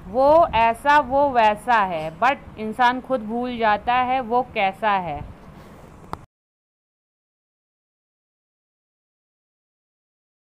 वो ऐसा वो वैसा है, बट इंसान खुद भूल जाता है वो कैसा है।